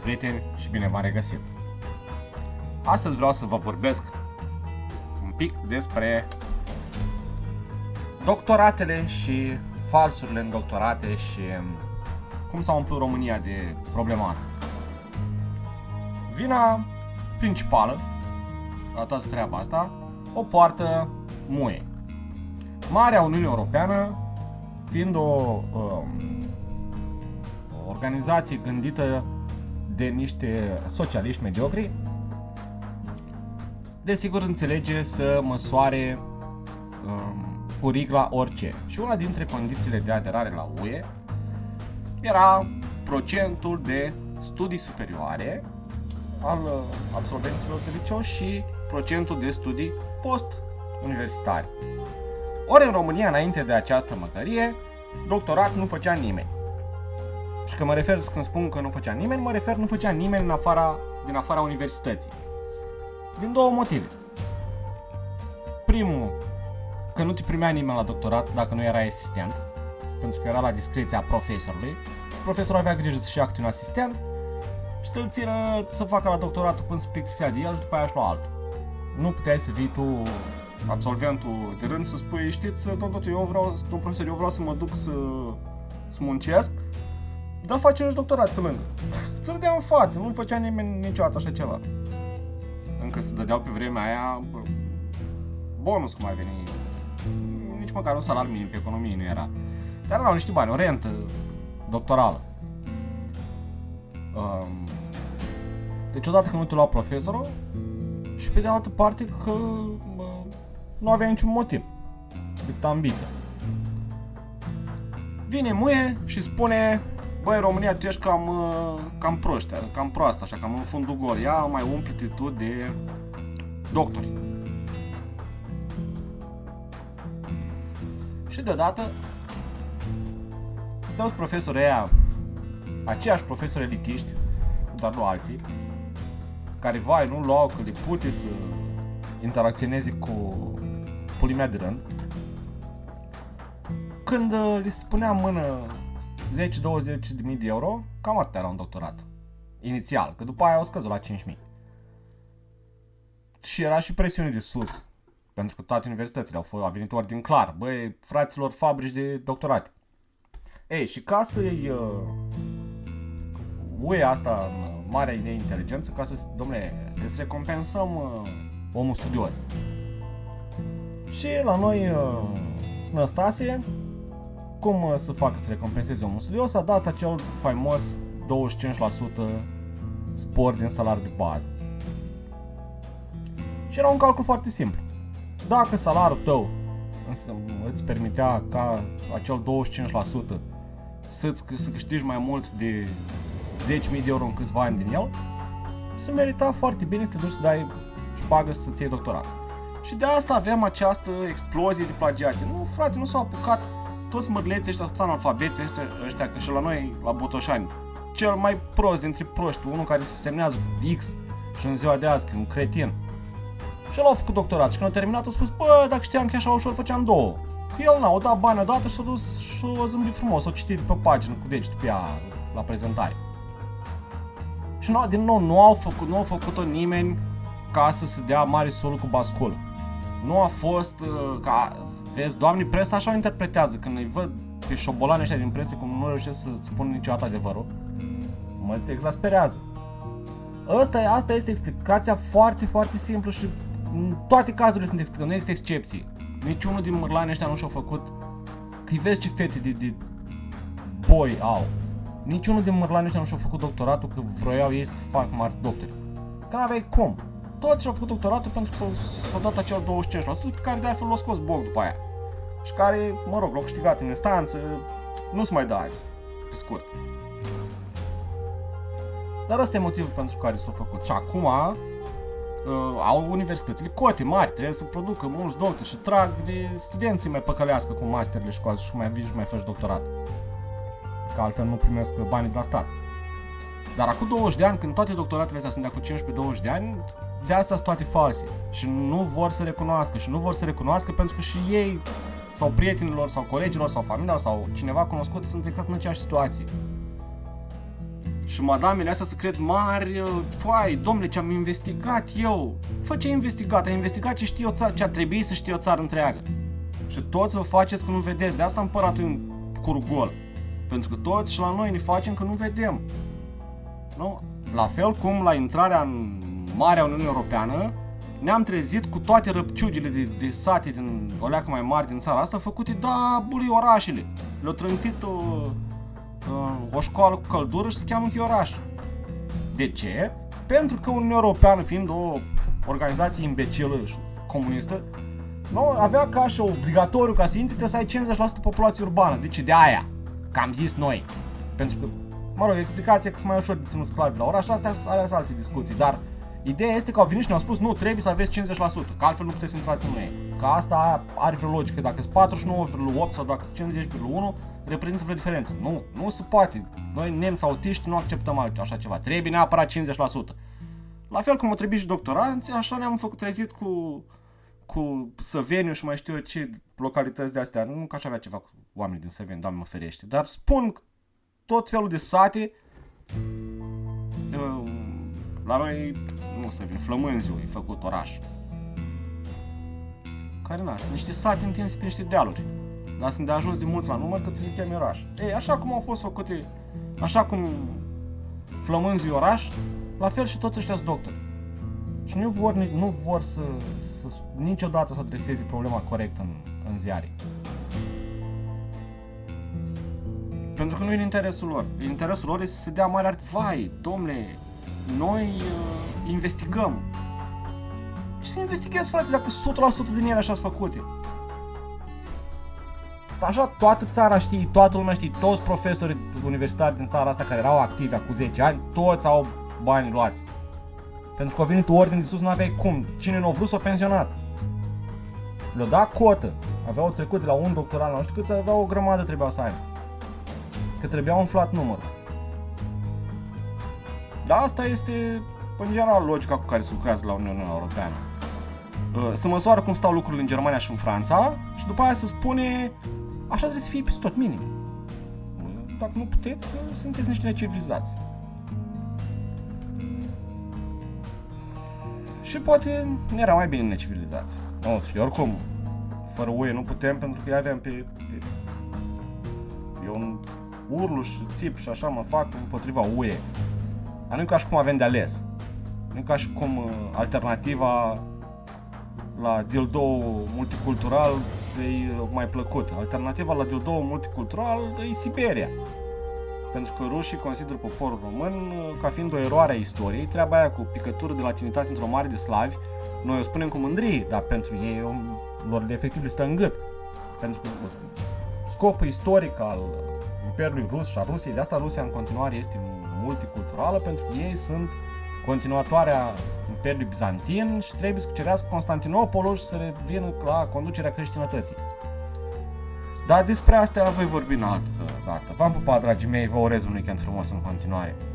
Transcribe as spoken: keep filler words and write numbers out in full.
prieteni și bine v-am regăsit! Astăzi vreau să vă vorbesc un pic despre doctoratele și falsurile în doctorate și cum s-a umplut România de problema asta. Vina principală la toată treaba asta o poartă M U E. Marea Uniune Europeană fiind o, um, o organizație gândită de niște socialiști mediocri, desigur înțelege să măsoare um, cu rigla orice. Și una dintre condițiile de aderare la U E era procentul de studii superioare al absolvenților de liceu și procentul de studii post-universitari. Ori în România, înainte de această măcărie, doctorat nu făcea nimeni. Și când mă refer, când spun că nu făcea nimeni, mă refer nu făcea nimeni în afara, din afara universității. Din două motive. Primul, că nu te primea nimeni la doctorat dacă nu erai asistent, pentru că era la discreția profesorului. Profesorul avea grijă să-și ia câte un asistent și să-l țină să facă la doctoratul până se plictisea de el și după aia și lua altul. Nu puteai să vii tu, absolventul de rând, să spui, știți, domn doctor, eu vreau, domn profesor, eu vreau să mă duc să, să muncesc, dar face și doctorat pe lângă. Ți-l dea în față, nu făcea nimeni niciodată așa ceva. Încă se dădeau pe vremea aia bonus, cum ar veni, nici măcar un salariu minim pe economie nu era. Dar erau niște bani, o rentă doctorală. Um, deci odată că nu te lua profesorul și pe de altă parte că uh, nu avea niciun motiv decât ambiția. Vine M U E și spune: băi, România, tu ești cam, uh, cam proști, cam proastă, așa, cam în fundul gol. Ia mai umple-te tu de doctori. Și deodată toți profesorii ăia, aceiași profesori elitiști, dar nu alții, care, vai, nu luau că le pute să interacționeze cu pulimea de rând, când uh, li se spunea în mână zece douăzeci de mii de euro, cam atât era un doctorat. Inițial, că după aia au scăzut la cinci mii. Și era și presiune de sus, pentru că toate universitățile au, fost, a venit ordin clar: băi, fraților, fabrici de doctorate. Ei, și ca să-i uh, U E asta în marea ei inteligență, ca să, domnule, trebuie să recompensăm uh, omul studios. Și la noi, uh, Năstase, cum uh, să facă să recompenseze omul studios, a dat acel faimos douăzeci și cinci la sută spor din salariul de bază. Și era un calcul foarte simplu. Dacă salariul tău îți permitea ca acel douăzeci și cinci la sută să-ți, să câștigi mai mult de zece mii de euro în câțiva ani din el, se merita foarte bine să te duci să dai șpagă să-ți iei doctorat. Și de asta avem această explozie de plagiate. Nu, frate, nu s-au apucat toți mărleții ăștia, toți analfabeții ăștia, ăștia, că și la noi, la Botoșani, cel mai prost dintre proști, unul care se semnează X și în ziua de azi, că e un cretin. Și el a făcut doctorat și când a terminat a spus: bă, dacă știam că e așa ușor, făceam două. Că el n-a, o dat bani odată și s-a dus și a zâmbit frumos, o citit pe pagină cu degetul pe ea la prezentare. Și nu, din nou, nu au făcut, nu au făcut-o nimeni ca să se dea mare solul cu basculă. Nu a fost uh, ca, vezi, doamne, presa așa o interpretează, când îi văd pe șobolani ăștia din presă cum nu reușesc să spună niciodată adevărul, mă exasperează. Asta, asta este explicația foarte, foarte simplă și în toate cazurile sunt explicații, nu există excepții. Niciunul din mărlanii ăștia nu și-a făcut, că-i vezi ce fețe de, de boi au. Niciunul din mărlanii ăștia nu și-a făcut doctoratul că vroiau ei să facă mari doctori. Că n-aveai cum. Toți și-au făcut doctoratul pentru că s-au dat acel douăzeci și cinci la sută pe care de altfel l-a scos Boc după aia. Și care, mă rog, l-au câștigat în instanță, nu se mai dă azi, pe scurt. Dar ăsta e motivul pentru care s-au făcut. Și acum uh, au universitățile cote mari, trebuie să producă mulți doctori și trag de studenții mai păcălească cu masterele și cu alții și mai vii și mai faci doctorat. Că altfel nu primesc banii de la stat. Dar acum douăzeci de ani, când toate doctoratele astea sunt de acum cincisprezece douăzeci de ani, de asta sunt toate false. Și nu vor să recunoască. Și nu vor să recunoască pentru că și ei, sau prietenilor, sau colegilor, sau familiilor, sau cineva cunoscut, sunt exact în aceeași situație. Și madamele astea se cred mari, foai, domnule, ce-am investigat eu. Fă ce ai investigat, ai investigat ce știe o țară, ce ar trebui să știe o țară întreagă. Și toți vă faceți că nu vedeți, de asta împăratul e un curgol. Pentru că toți și la noi ne facem că nu vedem. Nu? La fel cum la intrarea în Marea Uniune Europeană, ne-am trezit cu toate răpciugile de, de sate din o leacă mai mari din țara asta, făcute, da, bului, orașele. Le-au trântit o, o școală cu căldură și se cheamă Hioraș. De ce? Pentru că Uniunea Europeană, fiind o organizație imbecilă și comunistă, nu, avea ca și obligatoriu ca să intri trebuie să ai cincizeci la sută populație urbană. Deci de aia, că am zis noi. Pentru că, mă rog, explicația că sunt mai ușor de ținut sclavi la oraș, astea sunt alte discuții, dar ideea este că au venit și ne-au spus, nu, trebuie să aveți cincizeci la sută, că altfel nu puteți să intrați în ei. Că asta are vreo logică, dacă sunt patruzeci și nouă virgulă opt sau dacă sunt cincizeci virgulă unu, reprezintă vreo diferență. Nu, nu se poate. Noi, nemți autiști, nu acceptăm așa ceva. Trebuie neapărat cincizeci la sută. La fel cum o trebuie și doctoranți, așa ne-am făcut trezit cu, cu Săveniu și mai știu eu ce localități de astea. Nu că aș avea ceva cu oamenii din Săveniu, Doamne mă ferește. Dar spun tot felul de sate, la noi, nu Săveniu, Flămânziu e făcut oraș. Care n-ar, sunt niște sate întinse pe niște dealuri. Dar sunt de ajuns de mulți la număr că ți le chemi oraș. Ei, așa cum au fost făcute, așa cum Flămânziu oraș, la fel și toți ăștia sunt doctori. Și nu vor, nu vor să, să niciodată să adreseze problema corect în, în ziare. Pentru că nu e în interesul lor. Interesul lor este să se dea mare art. Vai, domnule, noi uh, investigăm. Și să investighezi, frate, dacă o sută la sută din ele așa sunt făcute. Așa toată țara știe, toată lumea știe, toți profesorii universitari din țara asta care erau activi acum zece ani, toți au bani luați. Pentru că a venit ordine de sus, n-aveai cum. Cine nu a vrut s-a pensionat. Le-a dat cotă. Aveau trecut de la un doctorat la nu știu câți, aveau o grămadă trebuia să aibă. Că trebuia umflat numărul. Dar asta este, în general, logica cu care se lucrează la Uniunea Europeană. Se măsoară cum stau lucrurile în Germania și în Franța și după aia se spune așa trebuie să fie peste tot, minim. Dacă nu puteți, sunteți niște necivilizați. Și poate era mai bine necivilizați. Nu știu, oricum, fără U E nu putem pentru că avem pe... pe eu un urlu și țip și așa mă fac împotriva U E. Dar nu e ca și cum avem de ales. Nu e ca și cum uh, alternativa la dildo multicultural e mai plăcută. Alternativa la dildo multicultural e Siberia. Pentru că rușii consideră poporul român ca fiind o eroare a istoriei, treaba aia cu picătură de latinitate într-o mare de slavi, noi o spunem cu mândrie, dar pentru ei lor efectiv le stă în gât. Pentru că scopul istoric al Imperiului Rus și a Rusiei, de asta Rusia în continuare este multiculturală, pentru că ei sunt continuatoarea Imperiului Bizantin și trebuie să cucerească Constantinopolul și să revină la conducerea creștinătății. Dar despre astea voi vorbi în altă dată. V-am pupat, dragii mei, vă urez un weekend frumos în continuare.